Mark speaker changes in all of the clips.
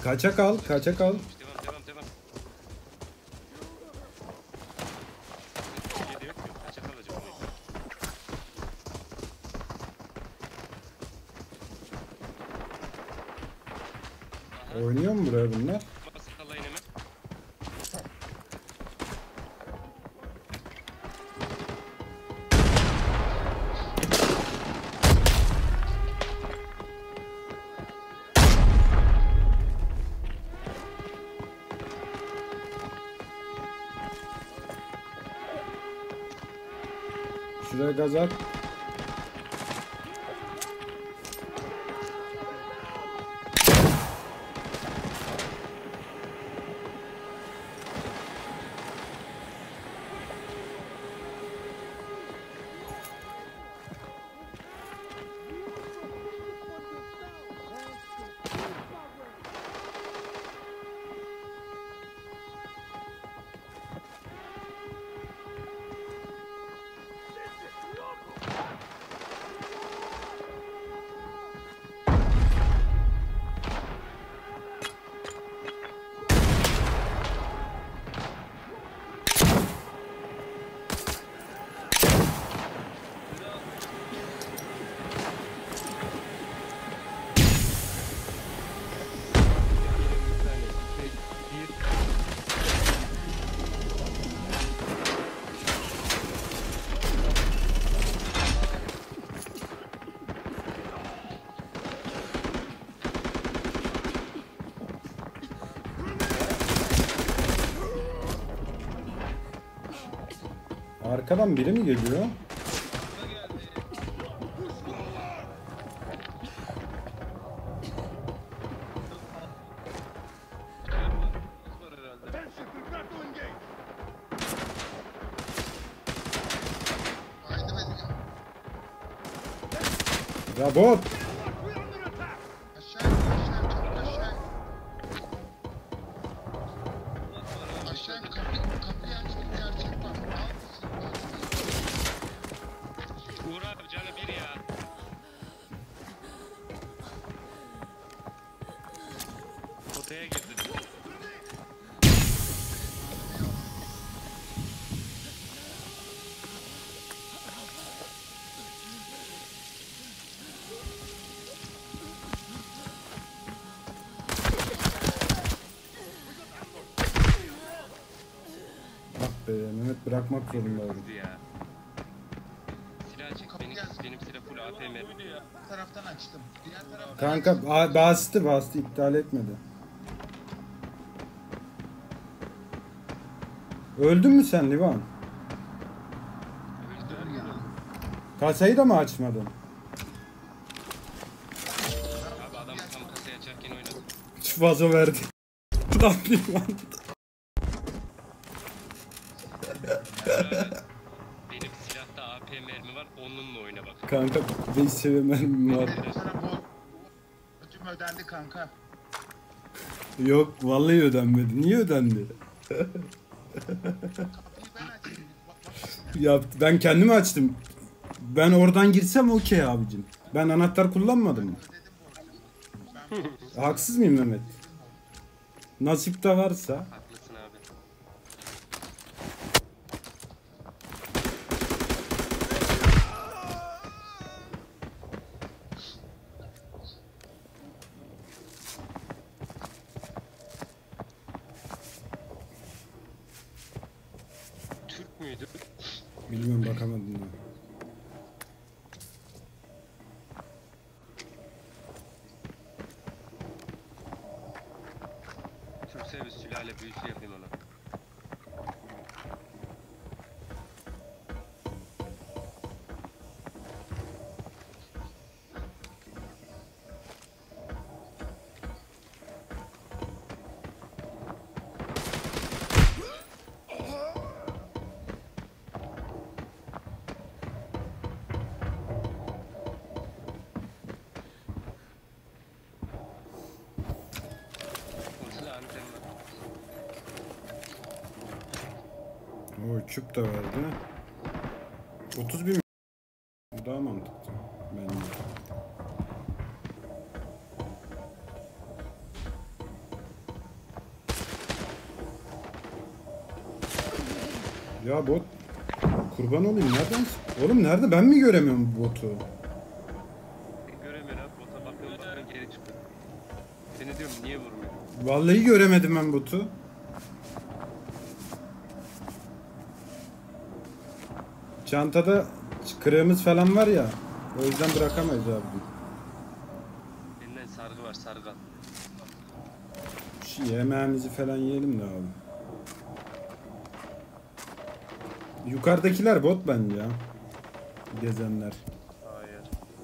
Speaker 1: Kaçak al, kaçak al.
Speaker 2: Devam. Türkiye'de yok mu? Kaçak alacağım.
Speaker 1: Oynuyor mu buraya bunlar?
Speaker 2: Sallayın hemen.
Speaker 1: Şuraya gaz at. Arkadan biri mi geliyor? Robot!
Speaker 2: Uğur abi canı bir ya. Potaya girdi.
Speaker 1: Ah be, Mehmet bırakmak zorundaydım.
Speaker 2: Ya. Silah çek. Benim silah full APM.
Speaker 3: Bu taraftan açtım. Diğer taraftan
Speaker 1: Kanka bastı iptal etmedi. Öldün mü sen Livan?
Speaker 2: Öldüm ya.
Speaker 1: Kasayı da mı açmadın?
Speaker 2: Abi adam tam kasayı açarken oynadı.
Speaker 1: Şu vazo verdi. Lan Livan.
Speaker 2: Benim silahta AP mermi var. Onunla oyna bak.
Speaker 1: Kanka 5 seviye mermim var.
Speaker 3: sana bu ödüm ödendi kanka.
Speaker 1: Yok vallahi ödenmedi. Niye ödendi?
Speaker 3: Kapıyı ben açayım. Bak.
Speaker 1: Ya ben kendimi açtım. Ben oradan girsem okey abicim. Ben anahtar kullanmadım mı?
Speaker 3: Ödedim borcunu.
Speaker 1: Haksız mıyım Mehmet? Nasipte varsa.
Speaker 2: Haklısın abi. Türk müydü?
Speaker 1: Bilmiyorum bakamadım ya.
Speaker 2: Türkse bir sülale büyüsü yapayım ona.
Speaker 1: O çöp de verdi. 31 bu daha mantıklı bence. Ya bot. Kurban olayım nereden? Oğlum nerede? Ben mi göremiyorum bu botu?
Speaker 2: Ben göremiyorum abi. Bota bakıyorum geri çıkıyor. Seni diyorum niye vurmuyor?
Speaker 1: Vallahi göremedim ben botu. Çantada kırığımız falan var ya. O yüzden bırakamayız abi.
Speaker 2: Elinden sargı var sargı.
Speaker 1: Şu yemeğimizi falan yiyelim de abi. Yukarıdakiler bot bence ya. Gezenler.
Speaker 2: Hayır.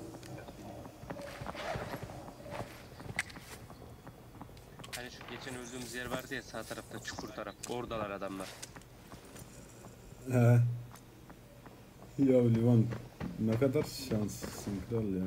Speaker 2: Hani şu geçen öldüğümüz yer vardı ya sağ tarafta çukur taraf. Oradalar adamlar.
Speaker 1: He. Ya Livan ne kadar şanslısın kral ya.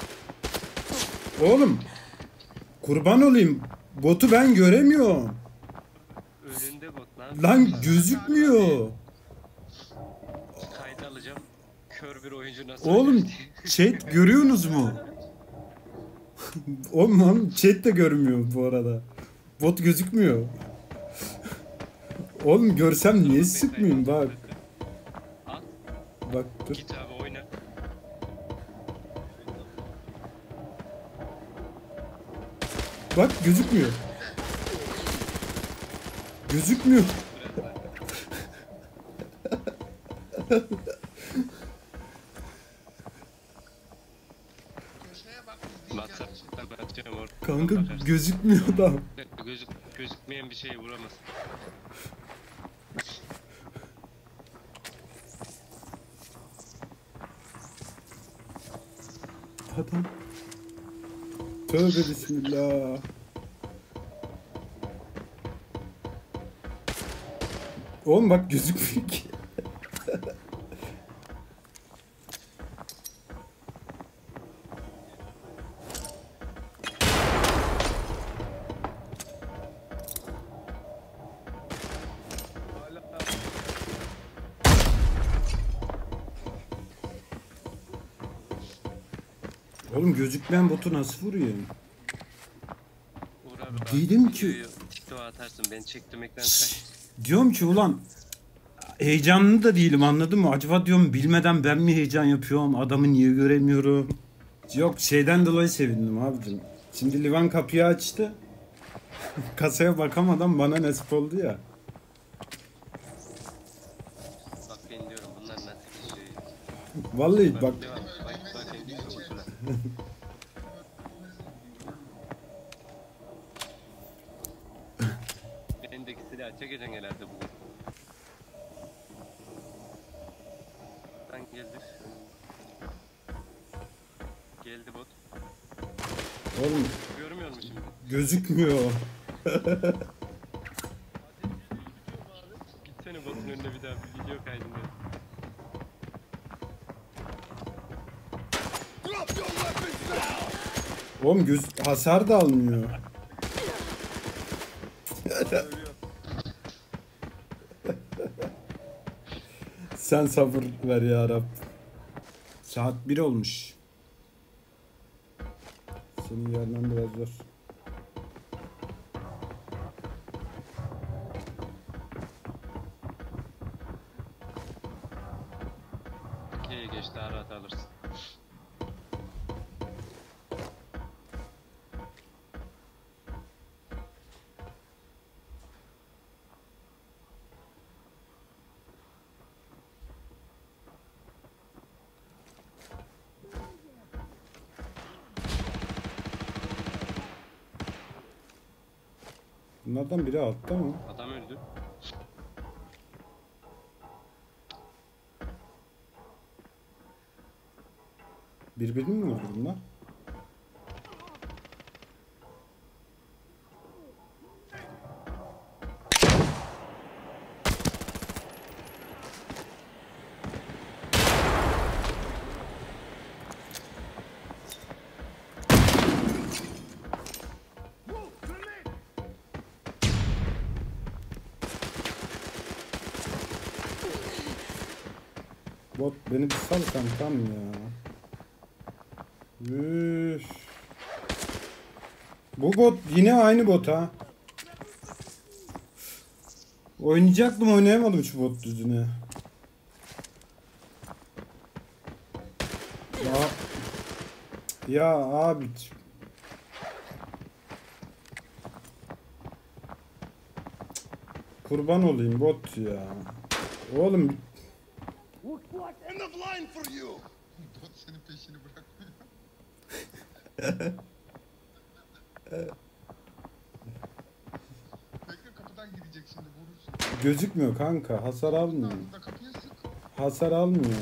Speaker 1: Oğlum kurban olayım. Botu ben göremiyorum.
Speaker 2: Önünde bot lan.
Speaker 1: Lan gözükmüyor.
Speaker 2: Kayda alacağım. Kör bir oyuncu nasıl
Speaker 1: Oğlum
Speaker 2: oynar diye.
Speaker 1: chat görüyorsunuz mu? Oğlum lan chat de görmüyor bu arada. Bot gözükmüyor. Oğlum görsem niye sıkmayayım bak.
Speaker 2: Al
Speaker 1: Bak dur.
Speaker 2: git abi oyna.
Speaker 1: Bak gözükmüyor. Gözükmüyor.
Speaker 3: Köşeye bak izleyeceğim.
Speaker 2: WhatsApp'tan atacağım orada.
Speaker 1: Kanka
Speaker 2: Bakarsın.
Speaker 1: gözükmüyor da.
Speaker 2: Gözükmeyen bir şeye vuramaz.
Speaker 1: Adam. Tövbe bismillah. Oğlum bak gözükmüyor ki. Oğlum gözükmeyen botu nasıl vuruyor?
Speaker 2: Uğur abi bak,
Speaker 1: Değilim ki.
Speaker 2: videoyu TikTok'a atarsın. Ben çektim ekran kaç.
Speaker 1: Diyorum ki ulan heyecanlı da değilim anladın mı? Acaba diyorum bilmeden ben mi heyecan yapıyorum? Adamı niye göremiyorum? Yok şeyden dolayı sevindim abicim. Şimdi Livan kapıyı açtı. Kasaya bakamadan bana nasip oldu ya.
Speaker 2: Bak ben diyorum bunlar nasıl şey.
Speaker 1: Vallahi bak
Speaker 2: Devam. Bak ben diyorum uçuna. Bendeki silahı çekeceksin herhalde bugün. Sen geldi. Geldi bot.
Speaker 1: oğlum
Speaker 2: Görmüyor musun şimdi?
Speaker 1: gözükmüyor.
Speaker 2: Gitsene botun önüne bir daha bir video kaydını.
Speaker 1: Oğlum hasar da almıyor. Sen sabır ver ya Rab. Saat 1 olmuş. Senin yerden biraz zor.
Speaker 2: Okey geç daha rahat alırsın.
Speaker 1: Bunlardan biri altta mı?
Speaker 2: Adam öldü.
Speaker 1: Birbirini mi vurdu bunlar? Bot beni bir sal kankam ya. Üf. Bu bot yine aynı bot ha. Oynayacaktım, oynayamadım şu bot düzünü. Ya, ya abi. Kurban olayım bot ya. Oğlum
Speaker 4: End of line for you.
Speaker 3: Bot senin peşini bırakmıyor. Bekle, kapıdan girecek şimdi, vurursun.
Speaker 1: gözükmüyor kanka, hasar almıyor.
Speaker 3: Burada kapıya sık.
Speaker 1: Hasar almıyor.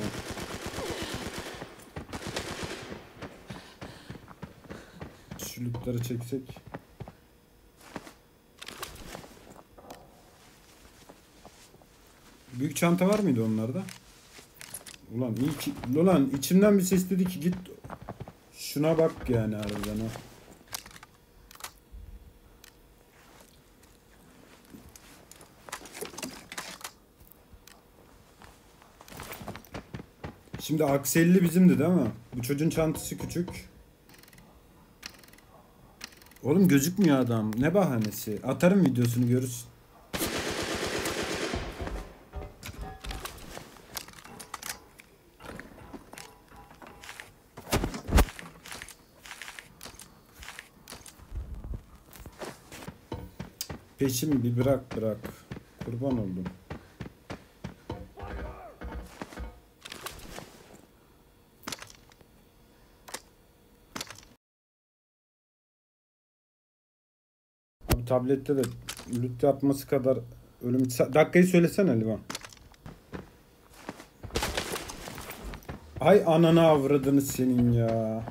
Speaker 1: Şu lootları çeksek. Büyük çanta var mıydı onlarda? Ulan iyi ki, ulan içimden bir ses dedi ki git şuna bak yani harbiden ha. Şimdi akselli bizimdi değil mi? Bu çocuğun çantası küçük. Oğlum gözükmüyor adam. Ne bahanesi? Atarım videosunu görürsün. Peşimi bir bırak bırak. Kurban oldum. Abi tablette de loot yapması kadar ölüm... Dakikayı söylesene Livan. Ay ananı avradını senin ya.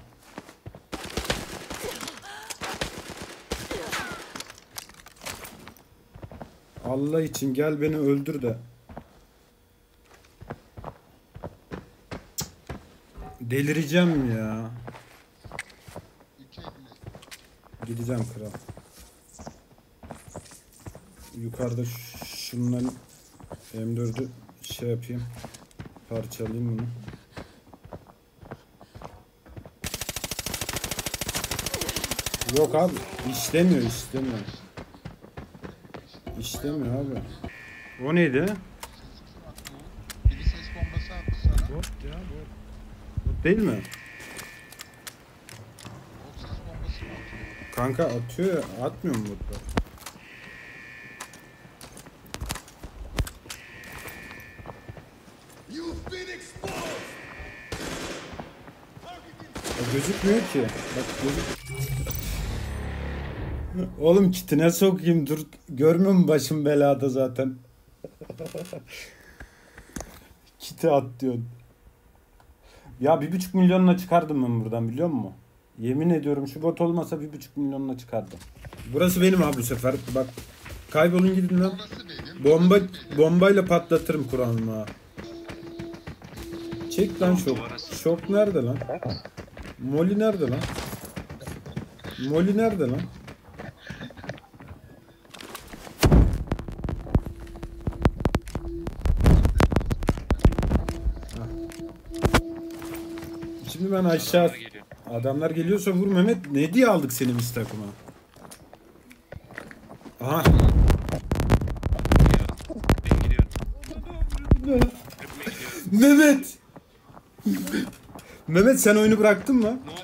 Speaker 1: Allah için gel beni öldür de. Delireceğim ya. Gideceğim kral. Yukarıda şundan M4'ü şey yapayım. Parçalayayım bunu. Yok abi işlemiyor. İşlemiyor abi. O neydi?
Speaker 3: Biri ses bombası attı sana.
Speaker 1: Bot ya bot. Değil mi?
Speaker 3: O ses bombası mı atıyor?
Speaker 1: Kanka atıyor ya, atmıyor mu botlar?
Speaker 4: You've been exposed.
Speaker 1: Gözükmüyor ki. Bak gözük. Oğlum kitine sokayım dur. Görmüyor musun başım belada zaten. Kiti at diyorsun. Ya 1,5 milyonla çıkardım ben buradan biliyor musun? Yemin ediyorum şu bot olmasa 1,5 milyonla çıkardım. Burası benim abi bu sefer. Bak kaybolun gidin lan.
Speaker 3: Burası benim.
Speaker 1: Bombayla patlatırım Kur'an'ımı. Çek lan şok. Şok nerede lan? Molly nerede lan? Molly nerede lan? Şimdi ben aşağı...
Speaker 2: Adamlar geliyor.
Speaker 1: Adamlar geliyorsa vur Mehmet. Ne diye aldık seni biz takıma? Aha.
Speaker 2: Ben gidiyorum. Öpmeye gidiyorum.
Speaker 1: Mehmet! Mehmet sen oyunu bıraktın mı?
Speaker 2: Ne